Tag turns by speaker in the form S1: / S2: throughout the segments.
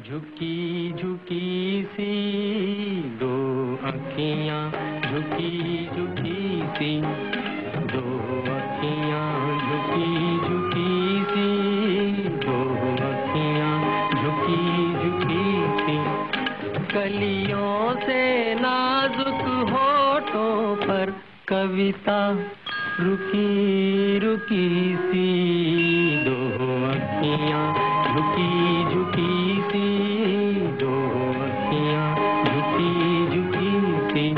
S1: झुकी झुकी सी दो अखियां, झुकी झुकी सी दो अखियां, झुकी झुकी सी दो अखियां, झुकी झुकी सी। कलियों से नाजुक होठों पर कविता रुकी रुकी सी दो अखियां, झुकी झुकी सी दो अखियां, झुकी झुकी सी।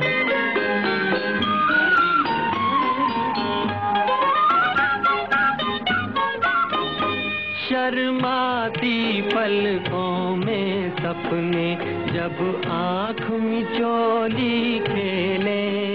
S1: शर्माती पलकों में सपने जब आँख मिचौली खेले,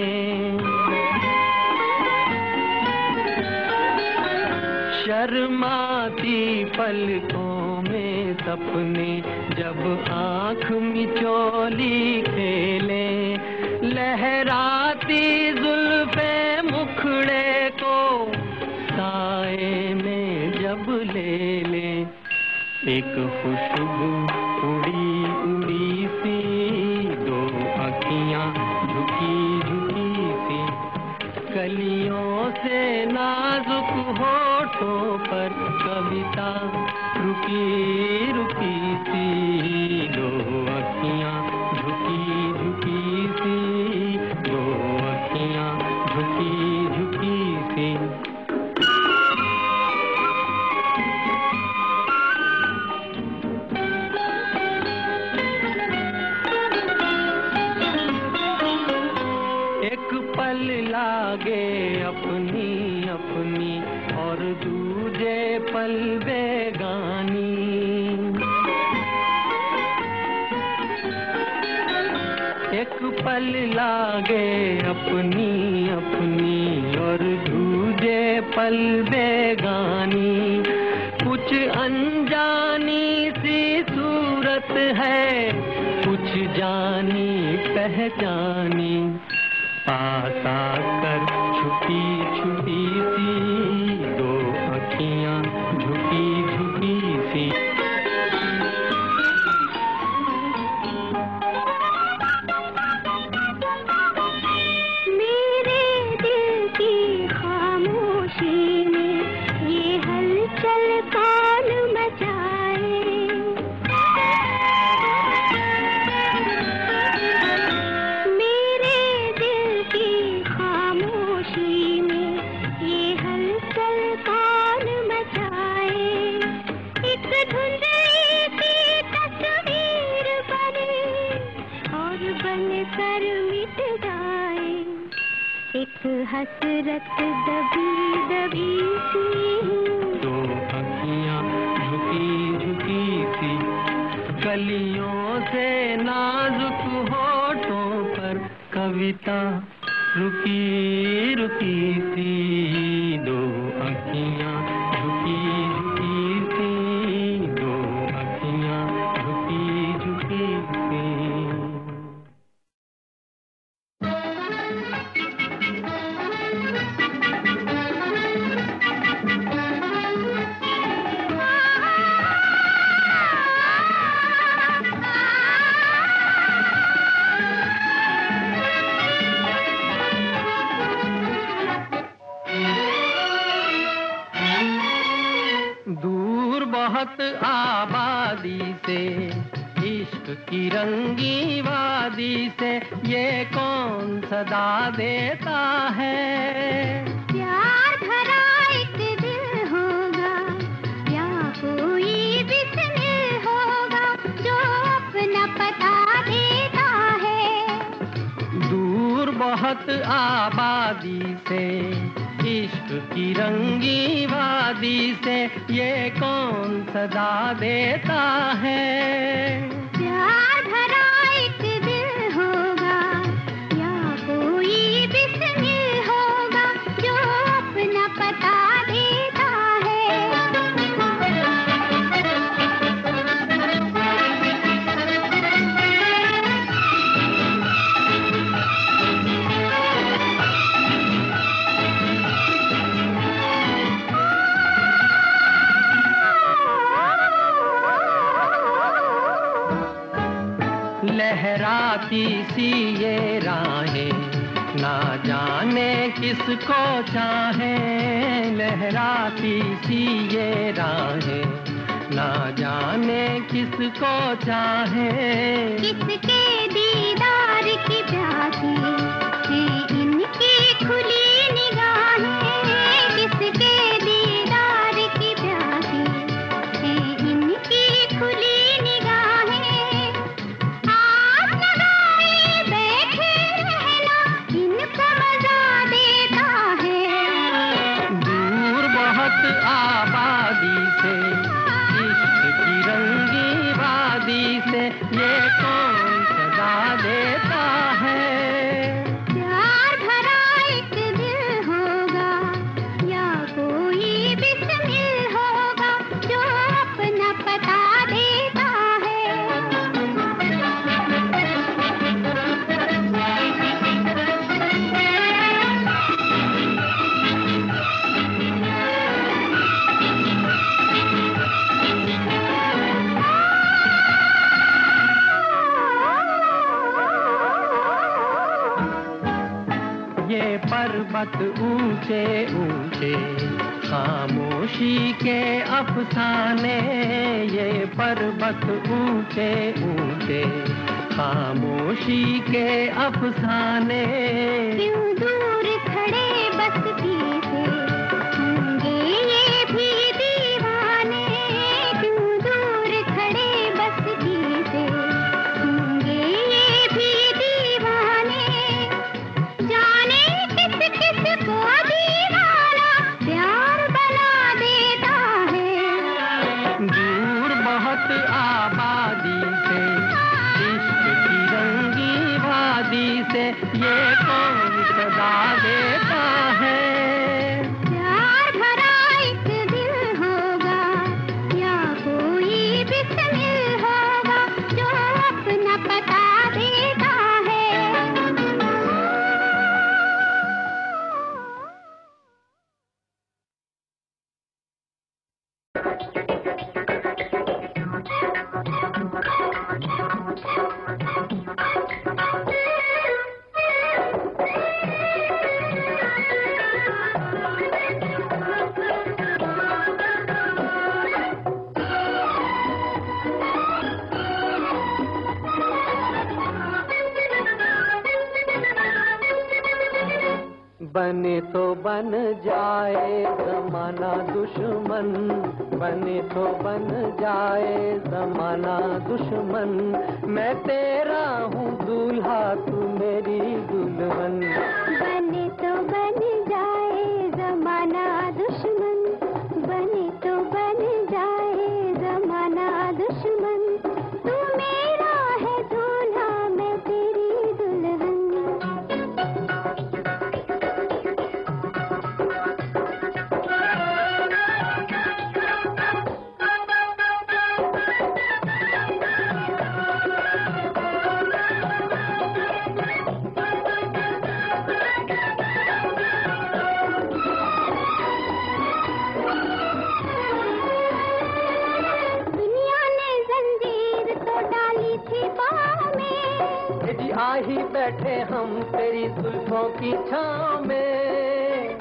S1: शर्माती पलकों में सपने जब आँख मिचौली खेले, लहराती जुल्फे मुखड़े को साए में जब ले ले, एक खुशबू उड़ी उड़ी सी दो अखियां, झुकी झुकी सी। कलियों से नाजुक होठों पर कविता रुकी रुकी सी दो अखियां, झुकी झुकी सी दो अखियां, झुकी झुकी सी। एक पल लागे अपनी अपनी और दूजे पल बेगानी, एक पल लागे अपनी अपनी और दूजे पल बेगानी। कुछ अनजानी सी सूरत है, कुछ जानी पहचानी, पास आकर छुपी छुपी सी दो अखियां, झुकी झुकी सी।
S2: मेरे दिल की खामोशी में ये हलचल कौन मचाए, एक हसरत दबी दबी सी
S1: दो अखियां, झुकी झुकी सी। कलियों से नाजुक होठों पर कविता रुकी रुकी सी दो अखियां, झुकी झुकी सी दो अखियां, झुकी झुकी सी। बहुत आबादी से, इश्क की रंगी वादी से, ये कौन सदा देता है।
S2: प्यार भरा एक दिल होगा या कोई बिस्मिल होगा जो अपना पता देता है।
S1: दूर बहुत आबादी से, इश्क की रंगी वादी से, ये कौन सदा देता है।
S2: प्यार भरा एक दिल होगा या कोई बिस्मिल होगा जो अपना पता देता है।
S1: लहराती सी ये राहें, ना जाने किसको चाहे। लहराती सी ये राहें, ना जाने किसको चाहे।
S2: किसके दीदार की प्यासी है इनकी खुली निगाहें। किसके दीदार की प्यासी है इनकी खुली निगाहें। आस लगाए बैठे रहना इनको मजा देता है।
S1: दूर बहुत आबादी से, इश्क की रंगी वादी से, ये कौन सदा देता है।
S2: प्यार भरा एक दिल होगा या कोई बिस्मिल होगा जो अपना पता देता है।
S1: ये पर्वत ऊंचे ऊंचे खामोशी के अफसाने। ये पर्वत ऊंचे ऊंचे खामोशी के अफसाने।
S2: क्यों दूर खड़े बस्ती से होंगे ये भी दीवाने। क्यों दूर खड़े बस्ती से होंगे ये भी दीवाने। जाने किस किस को दीवाना प्यार बना देता है।
S1: दूर बहुत आबादी से, इश्क की रंगी वादी से, ये कौन सदा देता है।
S2: प्यार भरा एक दिल होगा या कोई बिस्मिल होगा जो अपना पता देता है।
S1: बने तो बन जाए जमाना दुश्मन, बने तो बन जाए जमाना दुश्मन। मैं तेरा हूँ दूल्हा तू मेरी दुल्हन।
S2: बने तो बन जाए जमाना दुश्मन, बने तो बन जाए जमाना दुश्मन। तू मेरा है दूल्हा मैं तेरी दुल्हन।
S1: आही बैठे हम तेरी जुल्फों की छाँव में।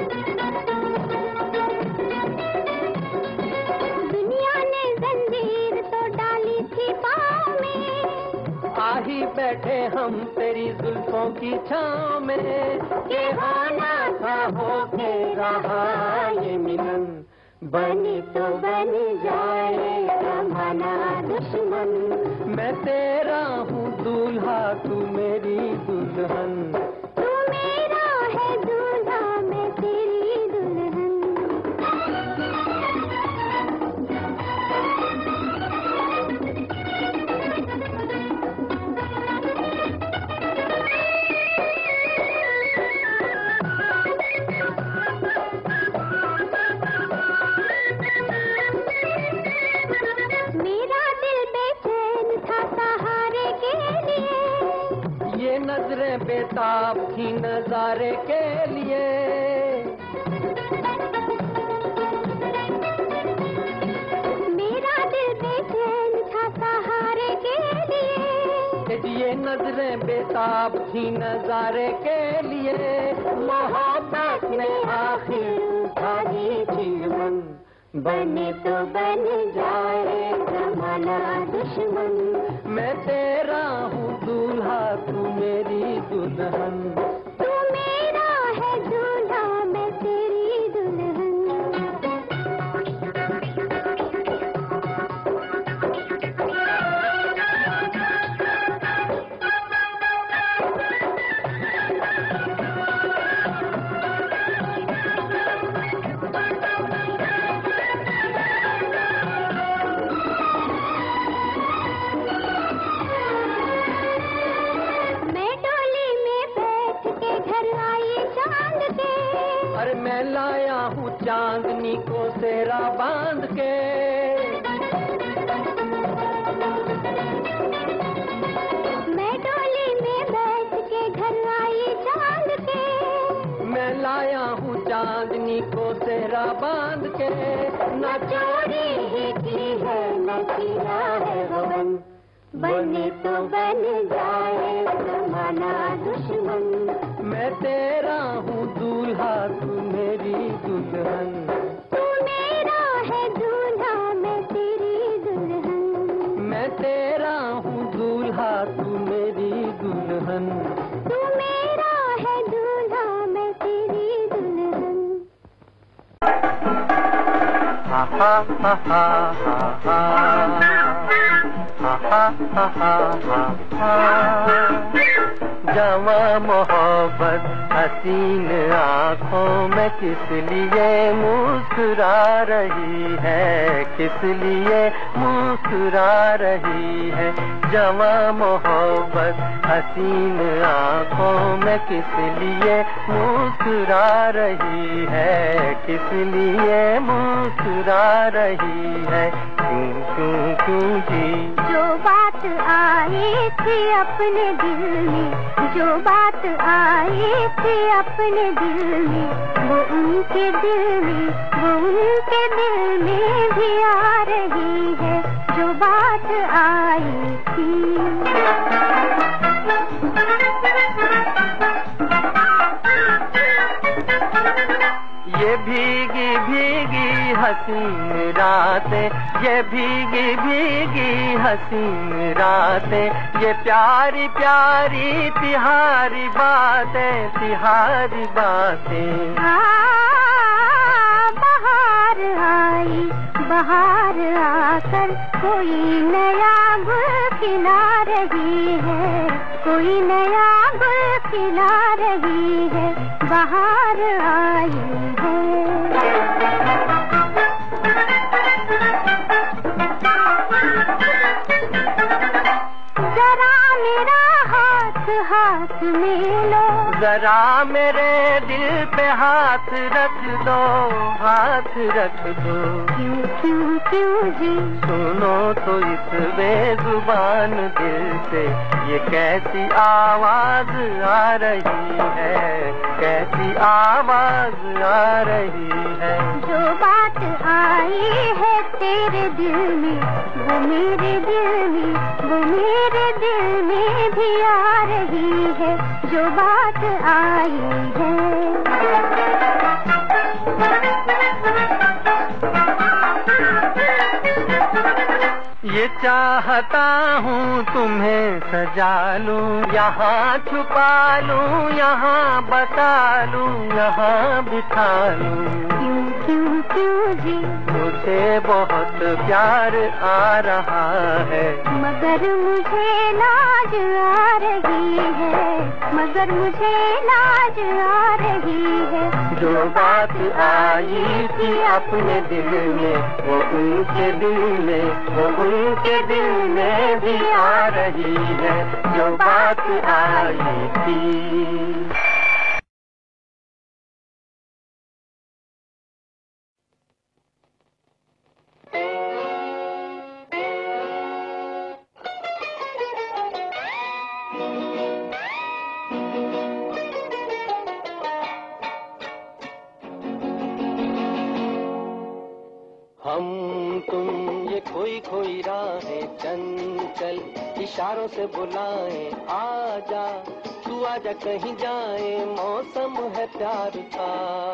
S2: दुनिया ने जंजीर तो डाली थी पाँव में।
S1: आही बैठे हम तेरी जुल्फों की छाँव में। ये होना था होके रहा ये मिलन। बने तो बन जाए जमाना दुश्मन। मैं तेरा हूँ दूल्हा तू मेरी दुल्हन।
S2: तू मेरा है दूल्हा मैं तेरी दुल्हन।
S1: नजरें बेताब थी नजारे के लिए।
S2: मेरा दिल बेचैन था सहारे के लिए।
S1: ये नजरें बेताब थी नजारे के लिए, मोहब्बत ने आखिर उठा दी चिलमन, बने तो बन जाए जमाना दुश्मन। मैं तेरा हूँ दूल्हा तू मेरी दुल्हन,
S2: तू मेरा है दूल्हा मैं तेरी दुल्हन।
S1: मैं लाया हूँ चांदनी को सेहरा बांध के,
S2: मैं डोली में बैठ के घर आई चांद के।
S1: मैं लाया हूँ चांदनी को सेहरा बांध के, न चोरी ही की है न किया है गबन, बने तो बन जाए जमाना दुश्मन। मैं तेरा हूँ दूल्हा तू मेरी दुल्हन,
S2: तू मेरा है दूल्हा मैं तेरी दुल्हन।
S1: मैं तेरा हूँ दूल्हा तू मेरी दुल्हन,
S2: तू मेरा है दूल्हा मैं तेरी दुल्हन।
S1: हा हा हा हा हा हा हा हा हा हा। जवां मोहब्बत हसीन आँखों में किस लिए मुस्कुरा रही है, किस लिए मुस्कुरा रही है। जवां मोहब्बत हसीन आँखों में किस लिए मुस्कुरा रही है, किस लिए मुस्कुरा रही है। क्यों क्यों क्यों जी।
S2: जो बात आई थी अपने दिल में, जो बात आई थी अपने दिल में, वो उनके दिल में, वो उनके दिल में भी आ रही है। जो बात आई थी
S1: ये भीगी भीगी हसीन रातें, ये भीगी भीगी हसीन रातें, ये प्यारी प्यारी तिहारी बातें, तिहारी बातें।
S2: बहार आई, बहार आकर कोई नया गुल खिला रही है, कोई नया गुल खिला रही है। बहार आई है। जरा मेरा हाथ हाथ में लो,
S1: जरा मेरे दिल पे हाथ रख दो, हाथ रख दो।
S2: क्यों क्यों क्यों जी।
S1: सुनो तो इस बेजुबान दिल से ये कैसी आवाज आ रही है, कैसी आवाज आ रही है।
S2: जो बात आई है तेरे दिल में, वो मेरे दिल में, वो मेरे दिल में भी आ रही है। जो बात आई है।
S1: ये चाहता हूँ तुम्हें सजा लूं, यहाँ छुपा लूं, यहाँ बता लूं, यहाँ बिठा लूं।
S2: क्यों क्यों क्यों जी।
S1: मुझे बहुत प्यार आ रहा है,
S2: मगर मुझे लाज आ रही है, मगर मुझे लाज आ रही है।
S1: जो बात आई थी अपने दिल में, वो उनके दिल में, वो उनके दिल में भी आ रही है। जो बात आई थी। हम तुम ये खोई खोई राहें चंचल, इशारों से बुलाएं आजा, तू आजा कहीं जाए, मौसम है प्यार का।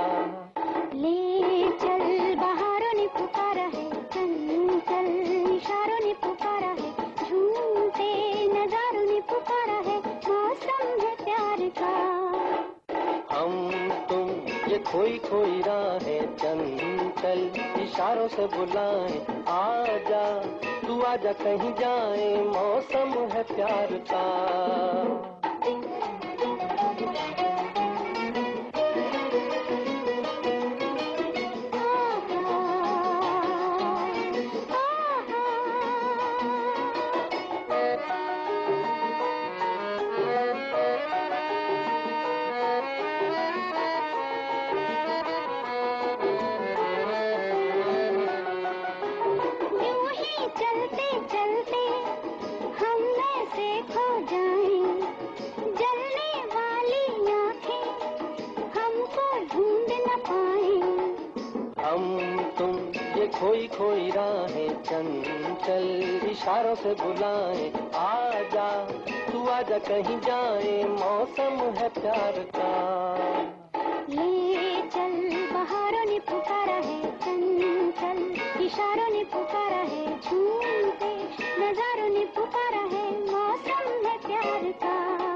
S2: ले चल बहारों ने पुकारा है, चल चल इशारों ने पुकारा है, झूमते नजारों ने पुकारा है, मौसम है प्यार का।
S1: हम तुम ये खोई खोई राहें चंचल, इशारों से बुलाएं आजा, तू आजा कहीं जाए, मौसम है प्यार का।
S2: चलते चलते हम ऐसे खो जाएं, जलने वाली आँखें हमको ढूंढ न पाएं।
S1: हम तुम ये खोई खोई राहें चंचल, इशारों से बुलाएं आजा, तू आजा कहीं जाए, मौसम है प्यार का।
S2: ले चल बहारों ने पुकारा है, चंचल इशारों ने पुकारा है, झूमते नजारों ने पुकारा है, मौसम है प्यार का।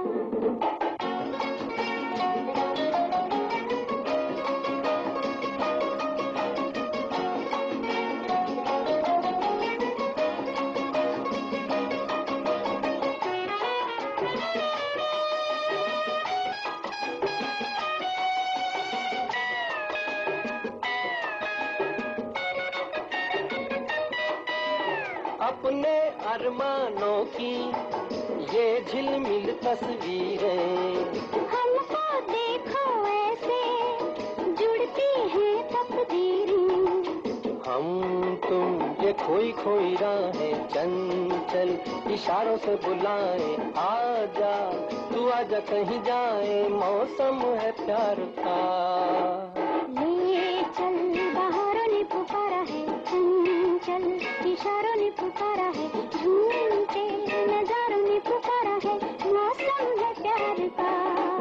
S1: अपने अरमानों की ये झिलमिल तस्वीरें,
S2: हमको देखो ऐसे जुड़ती हैं तकदीरें।
S1: हम तुम ये खोई खोई राहें चंचल, इशारों से बुलाएं आजा, तू आजा कहीं जाए, मौसम है प्यार का।
S2: ले चल बहारों ने पुकारा है, चंचल इशारों ने पुकारा है, झूमते नजारों ने पुकारा है, मौसम है प्यार का।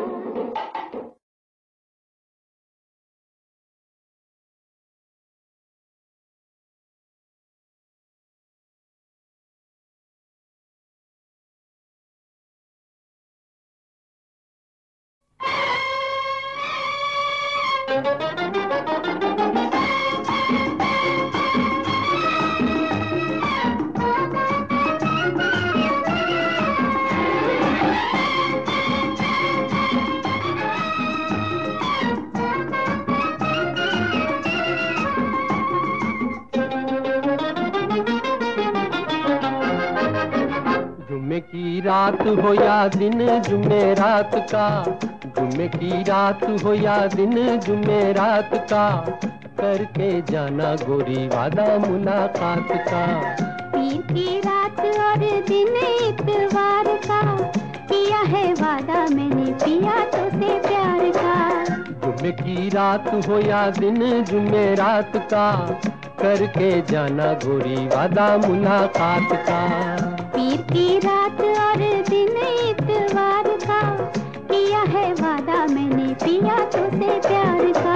S1: जुम्मे की रात हो या दिन जुम्मे रात का, जुम्मे की रात हो या दिन जुम्मे रात का, करके जाना गोरी वादा मुलाकात का।
S2: पीर की रात और दिन इतवार का, किया है वादा मैंने पिया तो से प्यार का।
S1: जुम्मे की रात हो या दिन जुम्मे रात का, करके जाना गोरी वादा मुलाकात का।
S2: पीर की रात और दिन इतवार का, किया है वादा मैंने पिया तो से प्यार का।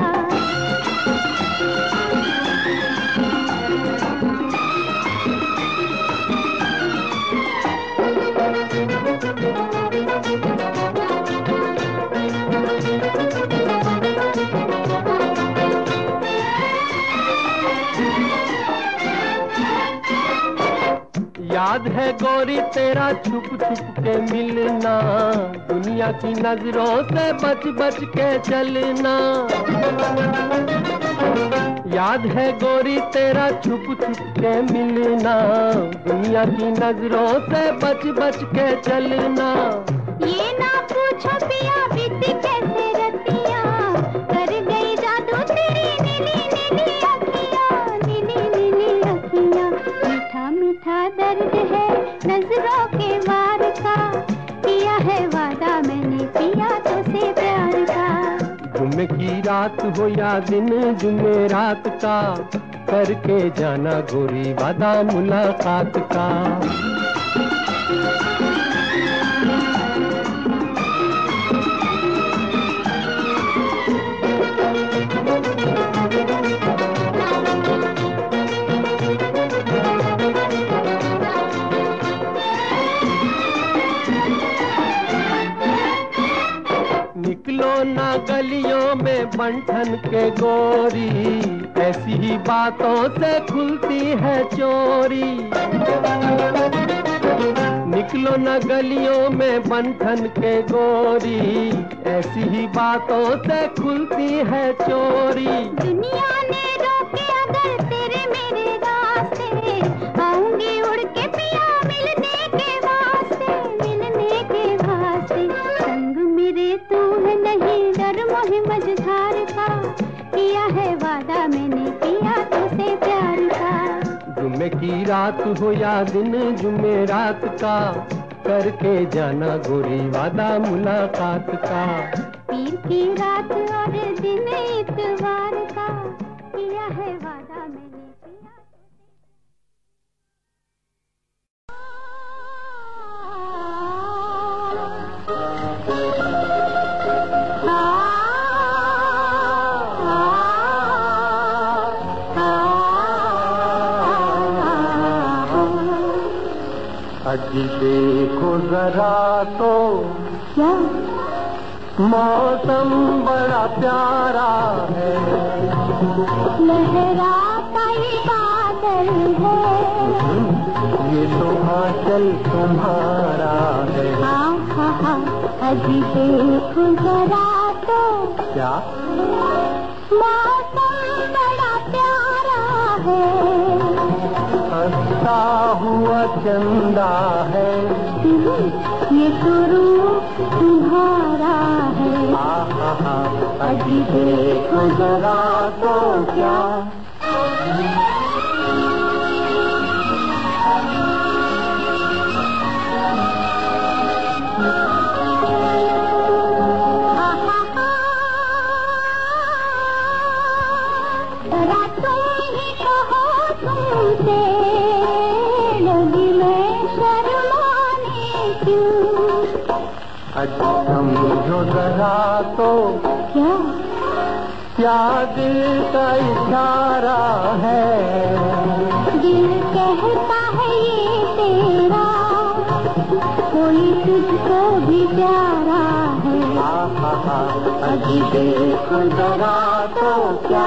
S1: याद है गोरी तेरा छुप छुप के मिलना, दुनिया की नजरों से बच बच के चलना। याद है गोरी तेरा छुप छुप के मिलना, दुनिया की नजरों से बच बच के चलना।
S2: ये ना पूछो पिया बीत कैसे रतिया, कर गई जादू तेरी नीली नीली अखियाँ, नीली नीली अखियाँ। मीठा मीठा दर्द है नजरों के वार का, किया है वादा मैंने पिया तो से प्यार का।
S1: जुम्मे की रात हो या दिन जुम्मे रात का, करके जाना गोरी वादा मुलाकात का। निकलो ना गलियों में बंठन के गोरी, ऐसी ही बातों से खुलती है चोरी। निकलो न गलियों में बंठन के गोरी, ऐसी ही बातों से खुलती है चोरी।
S2: दुनिया ने रोके अगर तेरे मेरे रास्ते, आऊंगी उड़ के पिया मिलने के वास्ते, मिलने के वास्ते। संग मेरे तू है नहीं डर मोहे मझधार का, किया है वादा मैंने किया तुझसे प्यार का।
S1: जुम्मे की रात हो या दिन जुमेरात का, करके जाना गोरी वादा मुलाकात का।
S2: पीर की रात और दिन इतवार का, किया है वादा मैंने किया।
S1: अजी देखो जरा तो
S2: क्या
S1: मौसम बड़ा प्यारा है,
S2: लहराता ये बादल है,
S1: ये तो आंचल तुम्हारा है।
S2: अजी देखो जरा तो
S1: क्या
S2: मौसम बड़ा प्यारा है,
S1: हंसता हुआ चंदा है,
S2: ये तो रूप तुम्हारा है।
S1: अजी देखो जरा तो क्या समझो जरा तो
S2: क्या
S1: क्या दिल का इशारा है,
S2: दिल कहता है ये तेरा, कोई तुझको भी प्यारा है।
S1: अजी देखो जरा तो क्या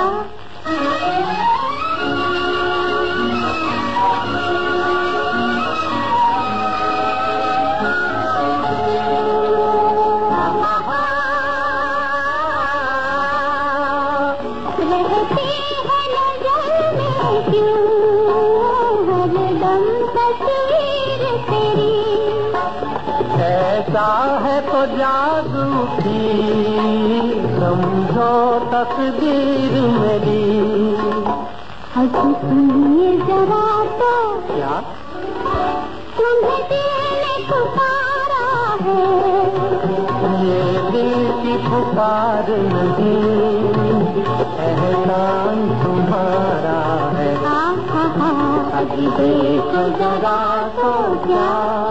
S1: ऐसा है तो जादू की समझो तकदीर मेरी।
S2: अजी सुनिए जरा तो
S1: क्या
S2: तुम्हें दिल ने पुकारा है,
S1: ये दिल की पुकार नहीं एहसान तुम्हारा है। अजी देखो जरा तो क्या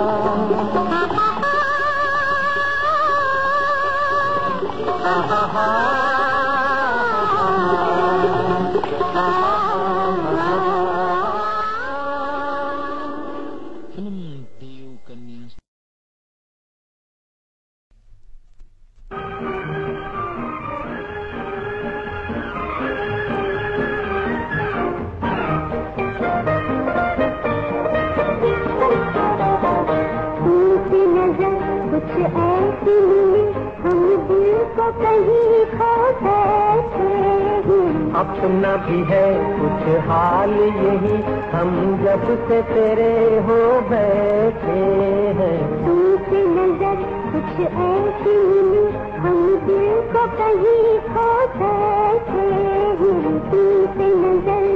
S1: अपना भी है कुछ हाल यही, हम जब से तेरे हो बैठे हैं।
S2: तुमसे नजर कुछ ऐसी मिली, हम दिल को कहीं खो बैठे हैं। तुमसे नजर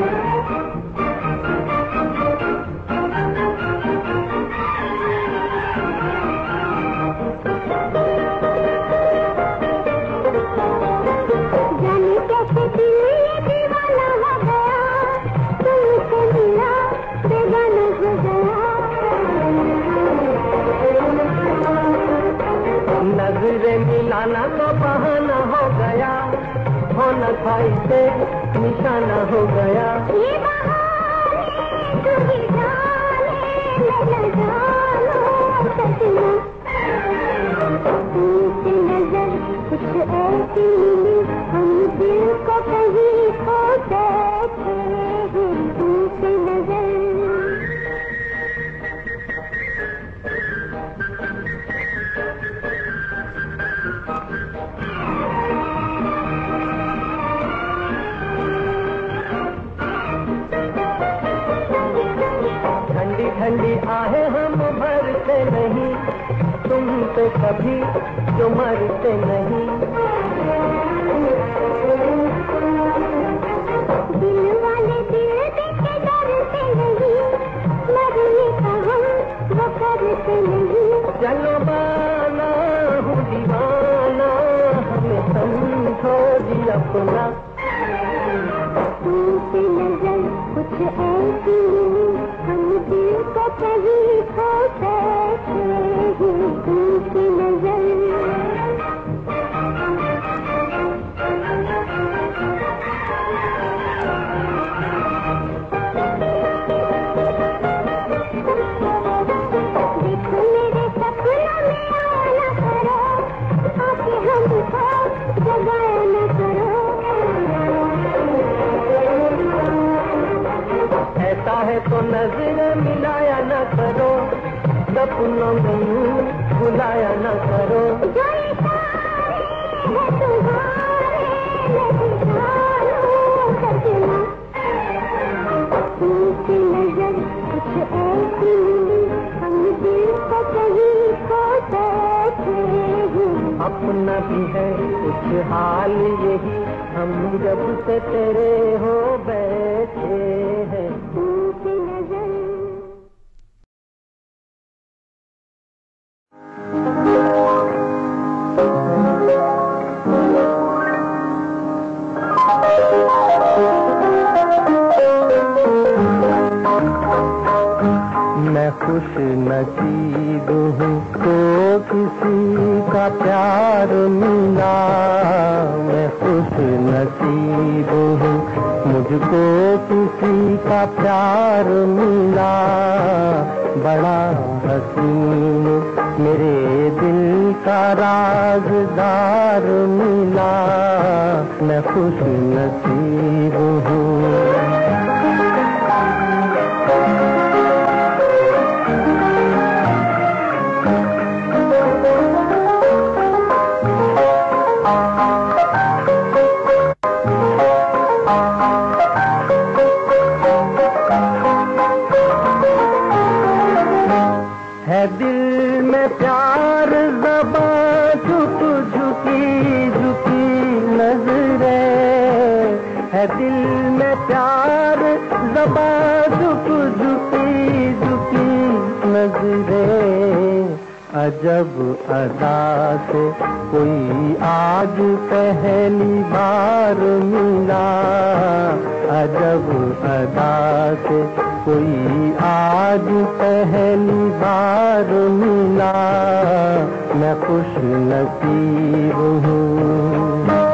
S1: नजरे मिलाना तो बहाना हो गया, होना था इसे निशाना हो गया।
S2: ये बहाने तुझे जाने न जानो सजना। तुमसे नजर कुछ ऐसी मिली, हम दिल को कहीं खो बैठे हैं। तुमसे नजर
S1: ठंडी ठंडी आहें हम भरते नहीं, तुमसे कभी जो मरते नहीं।
S2: दिल वाले दिल देके डरते नहीं, मरने का हम वो करते नहीं।
S1: चलो माना हूँ दीवाना, हमें समझो जी अपना।
S2: तुमसे नजर कुछ ऐसी मिली, हम दिल को कहीं खो बैठे हैं। तुमसे नजर देखो मेरे सपनों में आना करो, आके हमको जगाया न करो।
S1: ऐसा है तो नजर मिलाया न करो, सपनों में यूं बुलाया न करो।
S2: जो इशारे हैं तुम्हारे, मैं जानो सजना। तुमसे नजर कुछ ऐसी मिली, हम दिल को कहीं खो बैठे हैं।
S1: अपना भी है कुछ हाल यही, हम जब से तेरे हो बैठे हैं।
S2: तुमसे नजर
S1: मैं खुश नसीब हूँ तो किसी का प्यार मिला। मैं खुश नसीब हूँ मुझको किसी का प्यार मिला। बड़ा हसीन मेरे दिल का राज़दार मिला। मैं खुश नसीब हूँ। है दिल में प्यार ज़बां झुक झुकी झुकी नजरें। है दिल में प्यार ज़बां झुक झुकी झुकी नजरें। अजब अदा से कोई आज पहली बार मिला। अजब अदा से कोई आज पहली बार मिला। मैं खुश नसीब हूँ।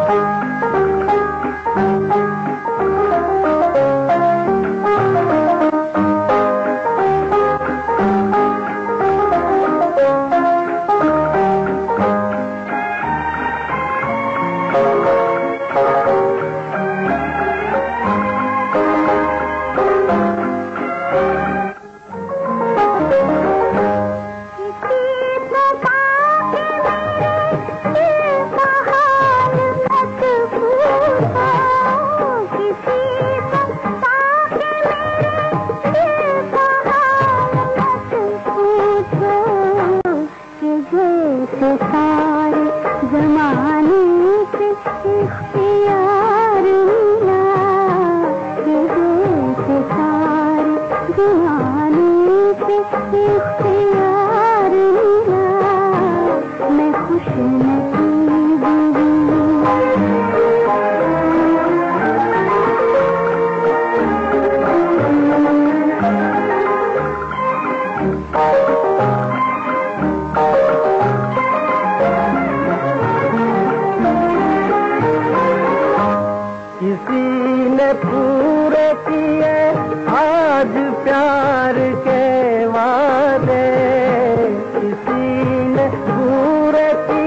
S1: पूरे किए आज प्यार के वादे, किसी ने पूरे किए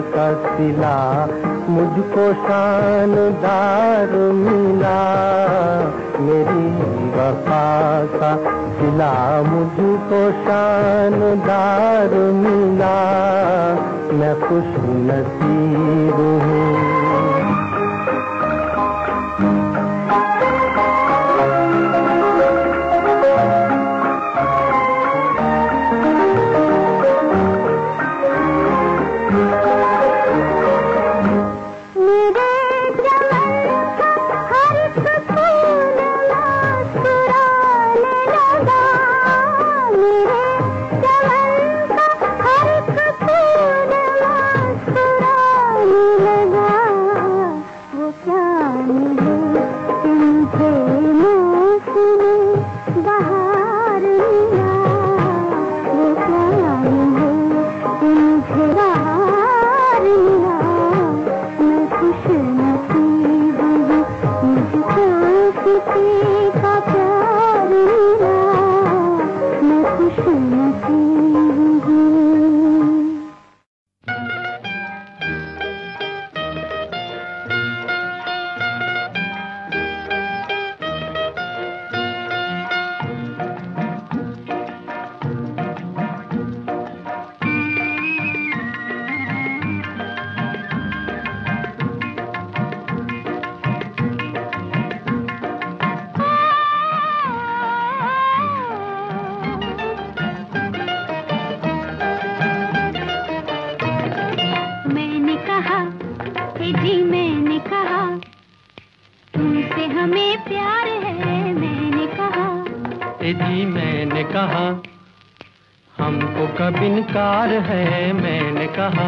S1: का सिला मुझको शानदार मिला, मेरी वफा का सिला मुझको शानदार मिला, मैं खुश नसीब हूँ।
S3: जी मैंने कहा, हमको कब इनकार है, मैंने कहा।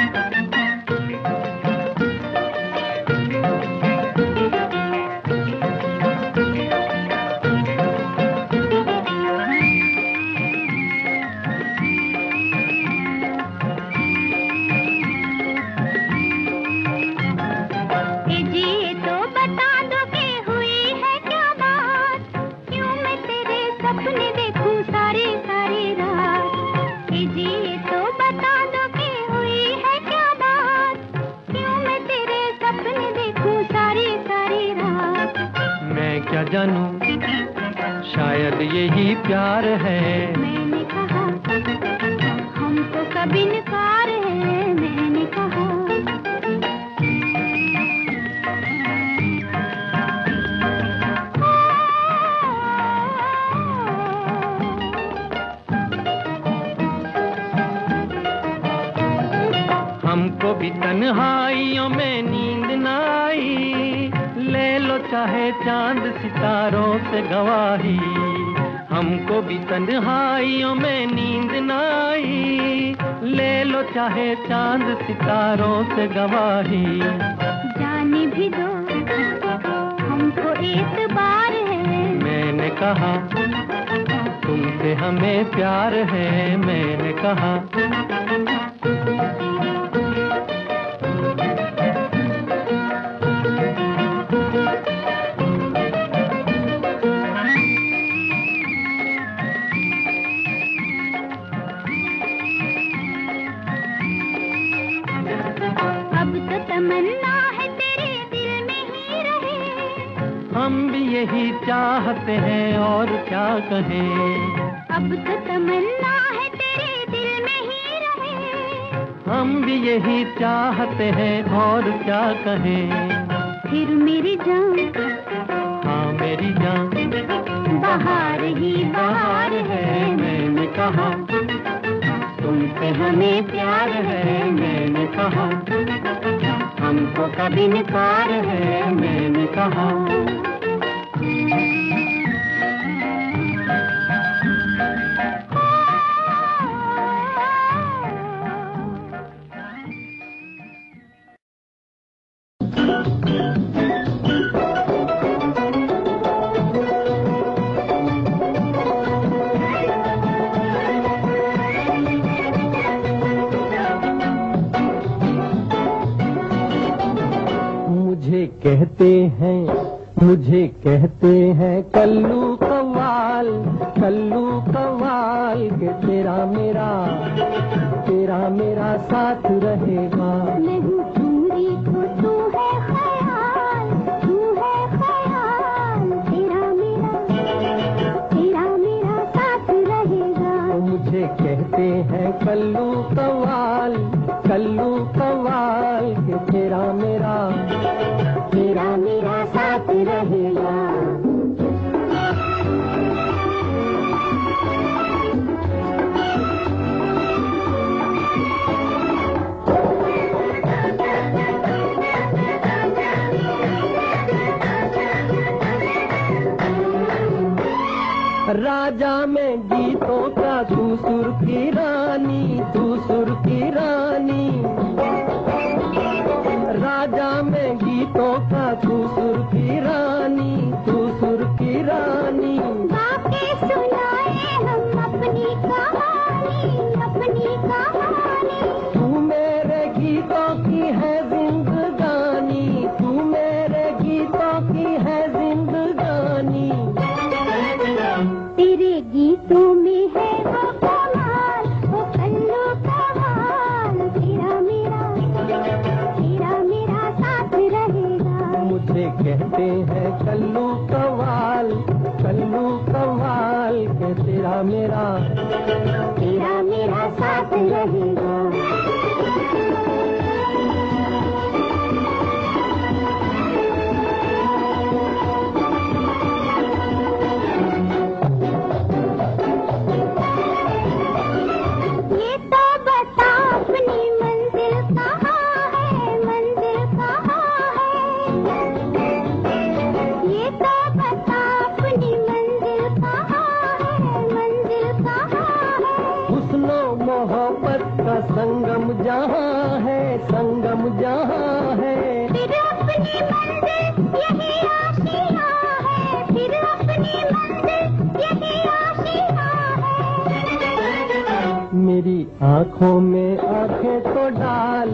S3: जानूं शायद यही प्यार है,
S2: मैंने कहा। हमको कब इनकार है, मैंने कहा।
S3: हमको भी तन्हाइयों में नींद न आई, ले लो चाहे चांद सितारों से गवाही। हमको भी तन्हाइयों में नींद न आई, ले लो चाहे चांद सितारों से गवाही।
S2: जाने भी दो हमको एतबार है,
S3: मैंने कहा। तुमसे हमें प्यार है, मैंने कहा।
S2: तमन्ना है तेरे दिल में ही रहे,
S3: हम भी यही चाहते हैं और क्या कहें।
S2: अब तो तमन्ना है तेरे दिल में ही रहे,
S3: हम भी यही चाहते हैं और क्या कहें।
S2: फिर मेरी जान,
S3: हाँ मेरी जान,
S2: बाहर ही बाहर है,
S3: मैंने कहा। तुमसे हमें प्यार है, मैंने कहा। हमको कब इनकार है, मैंने कहा। मुझे कहते हैं कल्लू कव्वाल, कल्लू कव्वाल के तेरा मेरा साथ रहेगा।
S1: कहते हैं कल्लू कव्वाल के तेरा मेरा साथ रहेगा। राजा में गीतों का तू सुर की रानी, राजा में गीतों का तू सुर की रानी।
S2: बातें सुनाए हम अपनी कहानी।
S1: तू मेरे गीतों की है जिंदगानी, तू मेरे गीतों की है जिंदगानी।
S2: तेरे गीतों में है वो कमाल, वो कल्लू कव्वाल, तेरा मेरा साथ रहेगा।
S1: मुझे कहते हैं कल्लू कव्वाल के तेरा मेरा
S2: साथ रहेगा।
S1: संगम जहाँ है,
S2: फिर अपनी मंजिल यही आशिया है, फिर अपनी मंजिल यही आशिया है।
S1: मेरी आँखों में आँखें तो डाल,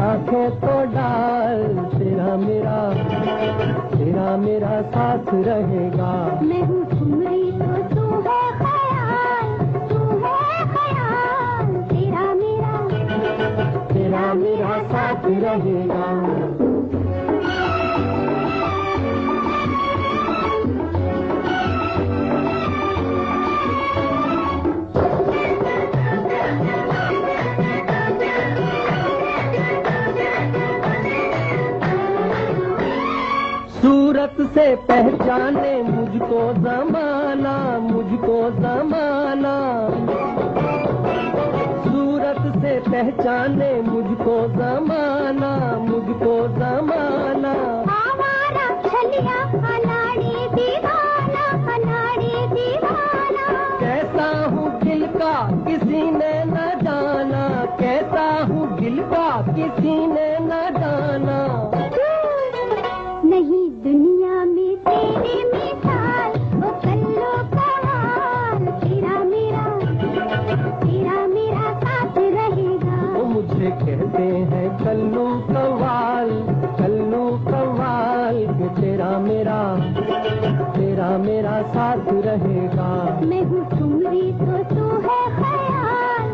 S1: तेरा मेरा साथ रहेगा।
S2: मैं हूँ ठुमरी तो तू है ख्याल, तेरा मेरा
S1: साथ रहेगा। सूरत से पहचाने मुझको जमाना, सूरत से पहचाने मुझको जमाना।
S2: हमारा छलिया अनाड़ी दीवाना,
S1: कैसा हूँ दिल का किसी ने न जाना, कैसा हूँ दिल का किसी ने न जाना।
S2: नहीं दुनिया में तेरे मिसाल, वो कल्लू कव्वाल, तेरा मेरा साथ रहेगा।
S1: वो मुझे कहते हैं कल्लू कव्वाल के तेरा मेरा साथ रहेगा।
S2: मैं हूँ ठुमरी तो तू है ख्याल,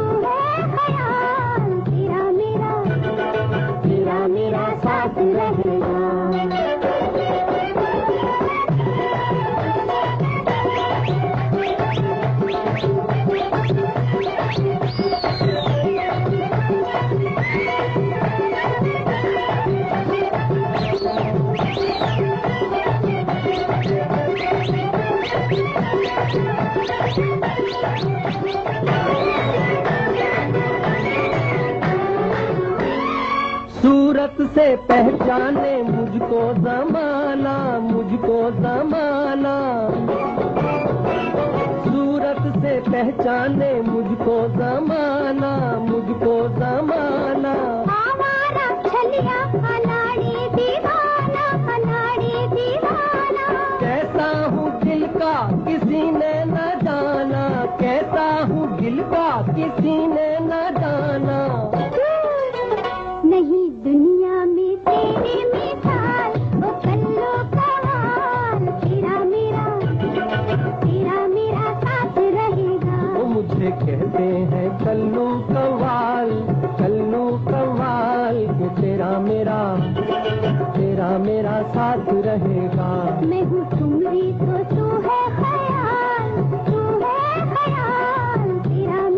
S2: तेरा मेरा साथ रहेगा।
S1: सूरत से पहचाने मुझको जमाना, सूरत से पहचाने मुझको जमाना।
S2: हमारा छलिया अनाड़ी दीवाना,
S1: कैसा हूँ दिल का किसी ने न जाना, कैसा हूँ दिल का किसी ने न जाना।
S2: नहीं दुनिया में तेरे मिसाल, वो कल्लू कव्वाल, तेरा मेरा साथ रहेगा।
S1: वो मुझे कहते हैं कल्लू कव्वाल के तेरा मेरा साथ रहेगा।
S2: मैं हूँ ठुमरी तो तू है ख्याल, तेरा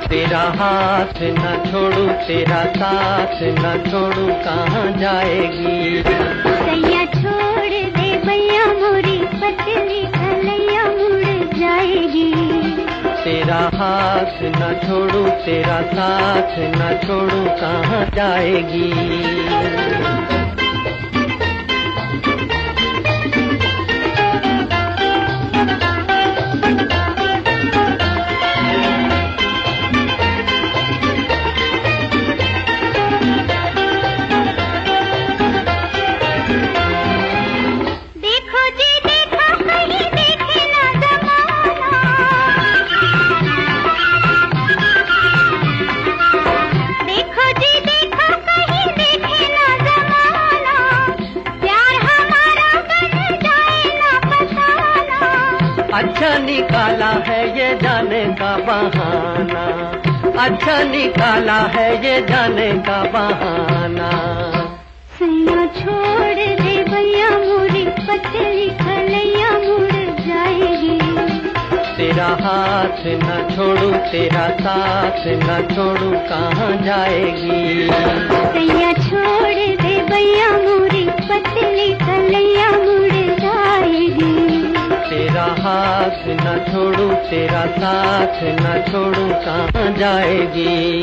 S3: तेरा हाथ न छोड़ू, तेरा साथ न छोड़ू, कहाँ जाएगी?
S2: सैया छोड़ दे भैया मोरी पतली कलैया मुड़ जाएगी।
S3: तेरा हाथ न छोड़ू, तेरा साथ न छोड़ू, कहाँ जाएगी? अच्छा निकाला है ये जाने का बहाना, अच्छा निकाला है ये जाने का बहाना।
S2: सैया छोड़ दे भैया मोरी पतली कलैया मुड़ जाएगी।
S3: तेरा हाथ न छोड़ू, तेरा साथ न छोड़ू, कहाँ जाएगी?
S2: सैया छोड़ दे भैया मोरी पतली कलैया मुड़ जाएगी।
S3: तेरा हाथ न छोड़ू, तेरा साथ न छोड़ू, कहाँ जाएगी?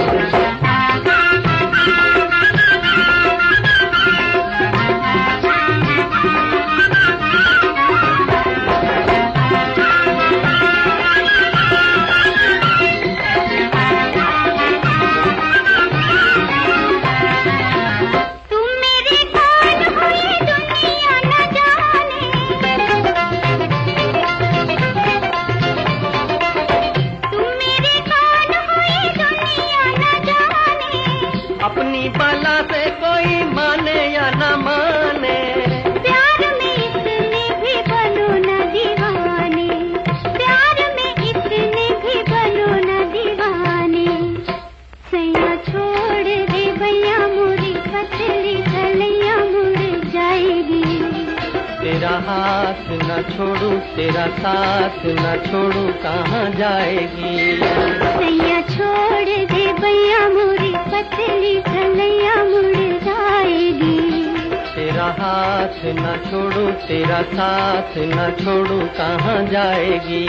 S3: अपनी बाला से कोई माने या न माने,
S2: प्यार में इतने भी बनो न दीवाने, प्यार में इतने भी बनो न दीवाने। सैया छोड़ दे भैया मोरी पतली कलैया मुड़ जाएगी।
S3: तेरा हाथ न छोड़ू, तेरा साथ न छोड़ू, कहाँ जाएगी?
S2: सैया छोड़ दे भैया मोरी पतली कलैया मुड़ जाएगी।
S3: तेरा हाथ न छोड़ू, तेरा साथ न छोड़ू, कहाँ जाएगी?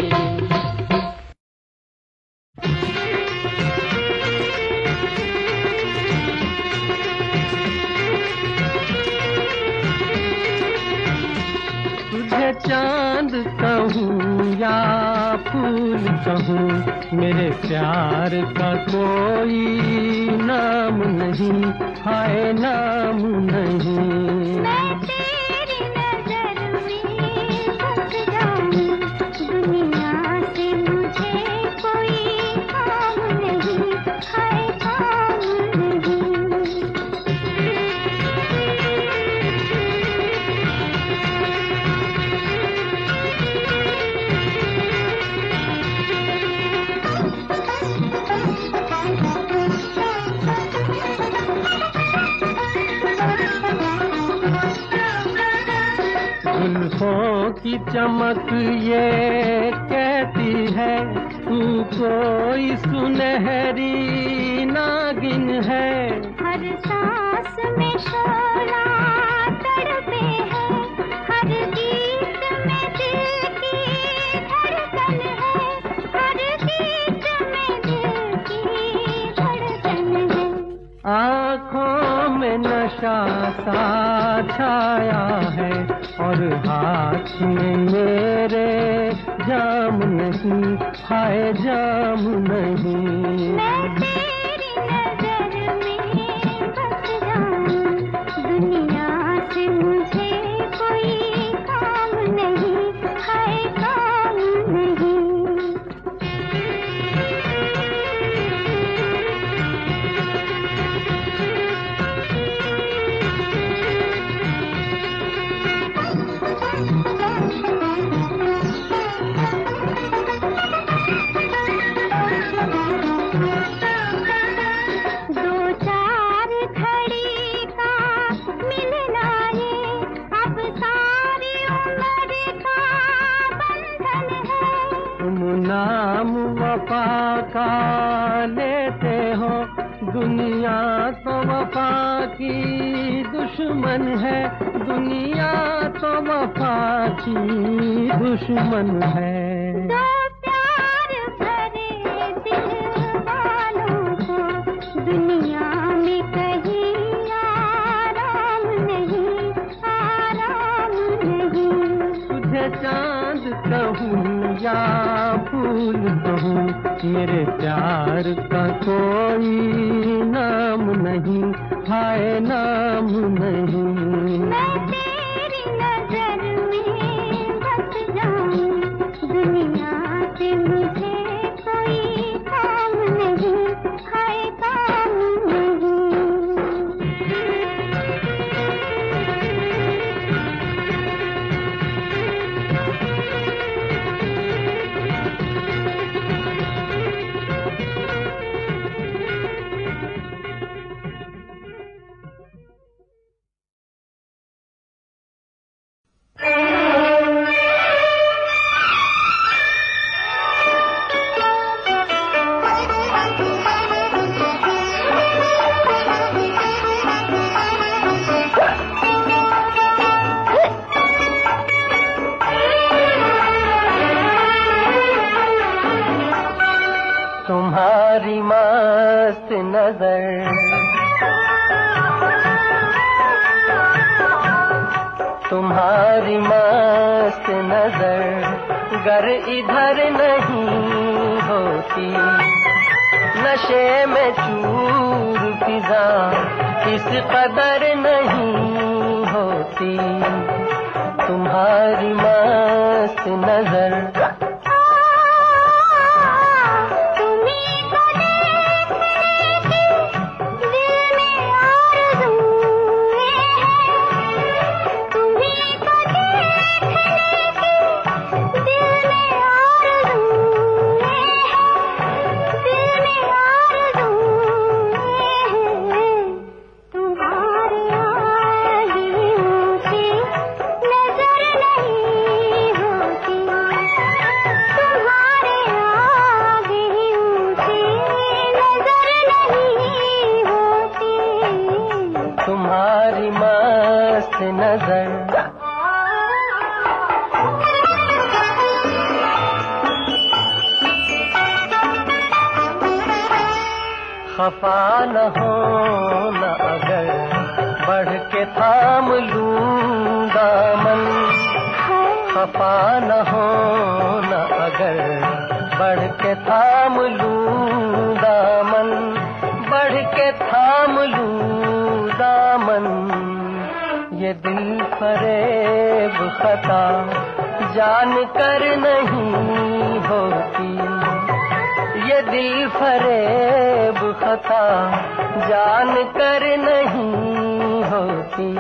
S3: तुझे चांद कहूँ या फूल कहूँ, मेरे प्यार का कोई नाम नहीं, हाय नाम नहीं।
S2: मैं तेरी नजर में बस जाऊं, दुनिया से मुझे कोई काम नहीं, हाय काम नहीं।
S3: जुल्फों की चमक ये कहती है, तू कोई सुनहरी नागिन है।
S2: हर सांस में शोला तड़पे है, हर गीत में दिल की धड़कन है, हर गीत में दिल की धड़कन है।
S3: आँखों में नशा सा छाया है, और हाथ में मेरे जाम नहीं, हाय जाम नहीं।
S2: मैं तेरी नजर में बस जाऊं, दुनिया से मुझे कोई काम नहीं, हाय काम नहीं।
S3: नाम वफा का लेते हो, दुनिया तो वफा की दुश्मन है, दुनिया तो वफा की दुश्मन है।
S2: दो प्यार भरे दिल वालों को दुनिया में कहीं आराम नहीं, आराम नहीं।
S3: तुझे चांद कहूँ या फूल कहूँ, मेरे प्यार का कोई नाम नहीं, हाय नाम नहीं।
S2: मैं तेरी नजर में बस जाऊं, दुनिया से मुझे कोई काम नहीं, हाय काम नहीं।
S3: तुम्हारी मस्त नजर, तुम्हारी मस्त नजर गर इधर नहीं होती, नशे में चूर फिजा इस कदर नहीं होती। तुम्हारी मस्त नजर, तुम्हारी मस्त नजर। खफा न हो न अगर बढ़ के थाम लूं दामन, खफा न हो न अगर बढ़ के थाम लूं दामन, बढ़ के थाम लूं दामन। ये दिल फरेब खता जान कर नहीं होती, ये दिल फरेब खता जान कर नहीं होती।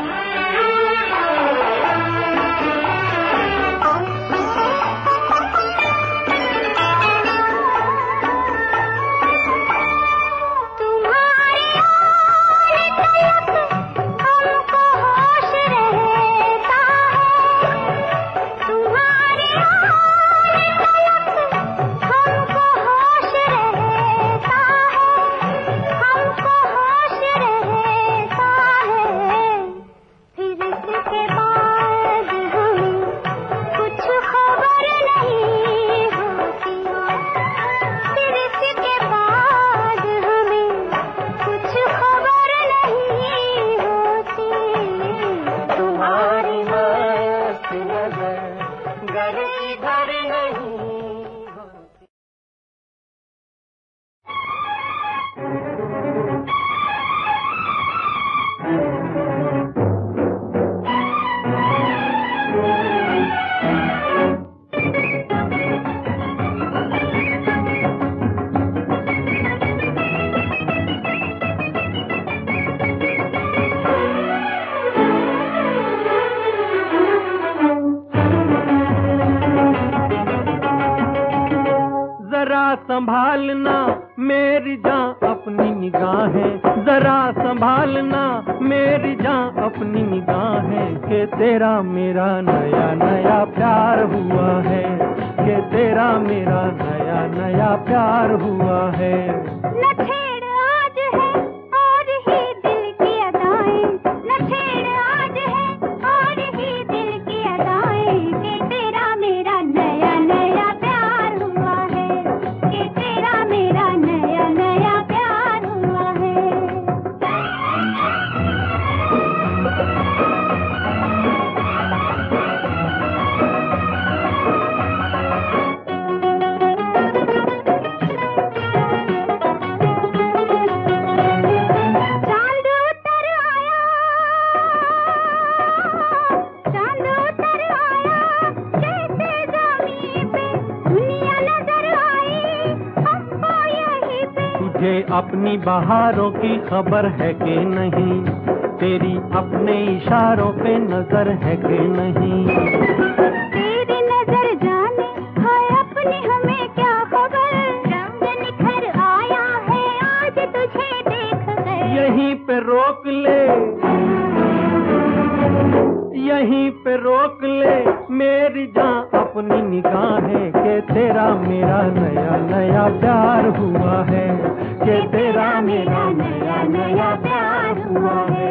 S3: संभालना मेरी जान अपनी निगाहें, जरा संभालना मेरी जान अपनी निगाहें, के तेरा मेरा नया नया प्यार हुआ है, कि तेरा मेरा नया नया प्यार हुआ है।
S2: न छेड़ आज है और ही दिल की अदाएं, न छेड़ आज है और ही दिल की अदाएं, कि तेरा मेरा नया नया प्यार हुआ है, कि तेरा मेरा नया नया प्यार हुआ है।
S3: अपनी बहारों की खबर है कि नहीं, तेरी अपने इशारों पे नजर है कि नहीं।
S2: तेरी नजर जाने है अपनी हमें क्या खबर, रंग निखर आया है आज तुझे देख कर।
S3: यहीं पे रोक ले, यहीं पे रोक ले मेरी जान अपनी निगाहें, कि तेरा मेरा नया नया प्यार हुआ है, कि तेरा मेरा नया नया प्यार हुआ है।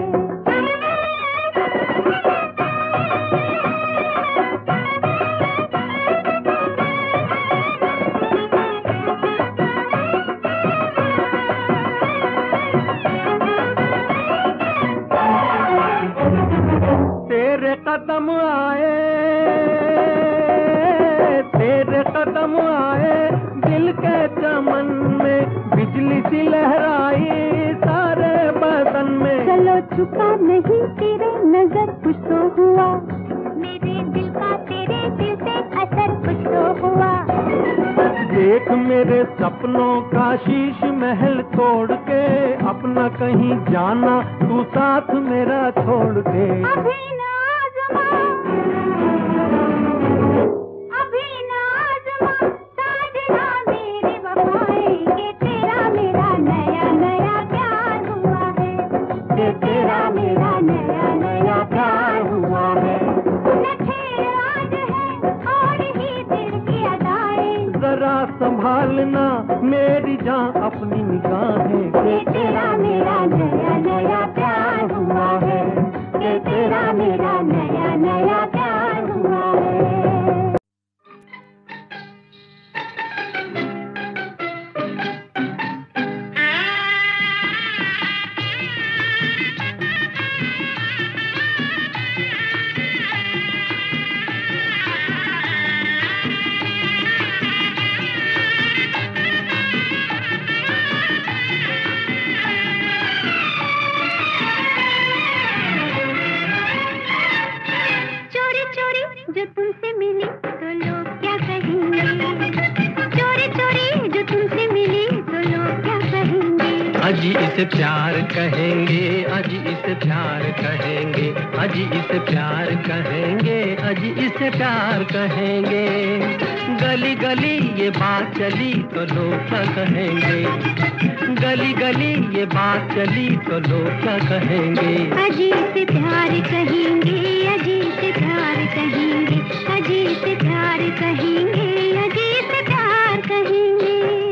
S3: तेरे कदम आए, तेरे कदम आए दिल के चमन में, बिजली सी लहराई सारे बदन में।
S2: चलो छुपा नहीं तेरे नजर कुछ तो हुआ, मेरे दिल का तेरे दिल से असर कुछ तो हुआ।
S3: देख मेरे सपनों का शीश महल तोड़ के, अपना कहीं जाना तू साथ मेरा छोड़ के।
S2: अभी ना आज़मा, अभी ना आज़मा साजना मेरी वफाएं, कि तेरा मेरा नया नया प्यार हुआ है,
S3: कि तेरा मेरा नया नया प्यार हुआ है।
S2: न छेड़ आज है और ही दिल की अदाएं,
S3: जरा संभालना मेरी जान अपनी निगाहें, कि तेरा मेरा नया नया प्यार हुआ है, कि तेरा मेरा नया नया प्यार हुआ है।
S2: चोरी चोरी जो तुमसे मिली तो लोग क्या कहेंगे, चोरी चोरी जो तुमसे मिली तो लोग क्या कहेंगे।
S3: अजी इसे प्यार कहेंगे, अजी इसे प्यार कहेंगे, अजी इसे प्यार कहेंगे, अजी इसे प्यार कहेंगे। गली गली ये बात चली तो लोग क्या कहेंगे, गली गली ये बात चली तो लोग क्या कहेंगे।
S2: अजी से प्यार कहेंगे, अजी से प्यार कहेंगे, अजी से प्यार कहेंगे, अजी से प्यार कहेंगे।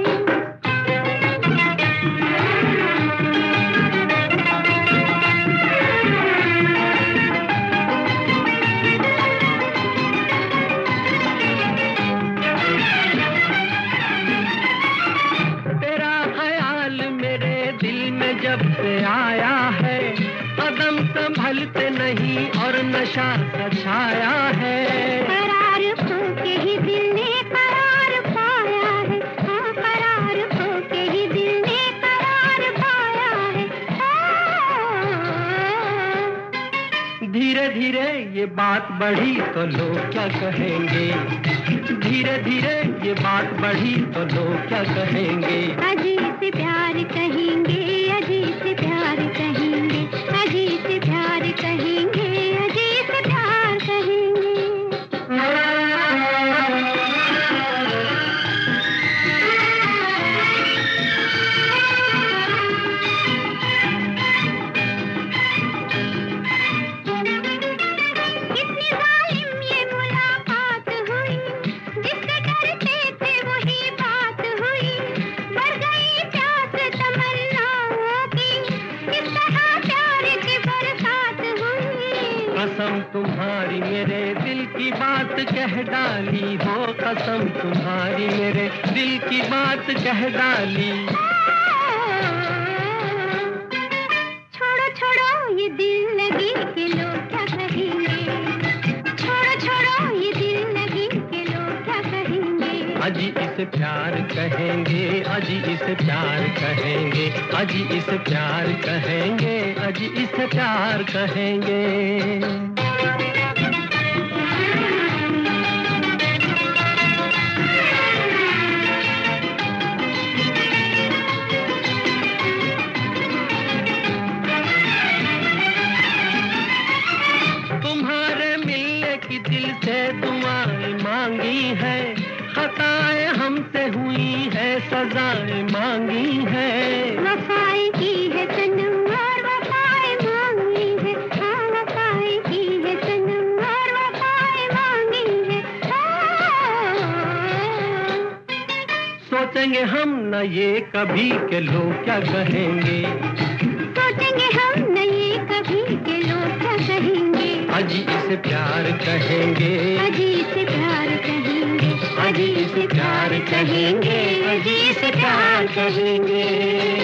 S3: तेरा ख्याल मेरे दिल में जब से आया है, कदम संभलते नहीं और नशा सा छाया है।
S2: करार खो के ही दिल ने करार पाया है, हाँ करार खो के ही दिल ने करार पाया है।
S3: धीरे धीरे ये बात बढ़ी तो लोग क्या कहेंगे, धीरे धीरे ये बात बढ़ी तो लोग क्या कहेंगे।
S2: अजी से प्यार कहेंगे, अजी से प्यार कहेंगे, अजी से प्यार कहेंगे, अजी से प्यार कहेंगे। कितनी जालिम ये मुलाकात हुई, जिस
S3: कह डाली हो कसम तुम्हारी, मेरे दिल की बात कह डाली।
S2: छोड़ो छोड़ो ये दिल लगी के लोग क्या कहेंगे, छोड़ो छोड़ो ये दिल लगी के लोग क्या कहेंगे।
S3: अजी इसे प्यार कहेंगे, अजी इसे प्यार कहेंगे, अजी इसे प्यार कहेंगे, अजी इसे प्यार कहेंगे। तुम्हारे मिलने की दिल से दुआएं मांगी है, खताएं हमसे हुई है, सजाएं मांगी है।
S2: वफाएं की है सनम और वफाएं मांगी है, हाँ वफाएं की है सनम और वफाएं मांगी है।
S3: सोचेंगे हम न ये कभी के लोग क्या कहेंगे,
S2: सोचेंगे हम न ये कभी के लोग क्या कहेंगे।
S3: अजी इसे प्यार कहेंगे,
S2: अजी इसे प्यार कहेंगे,
S3: अजी इसे प्यार कहेंगे, अजी इसे प्यार कहेंगे।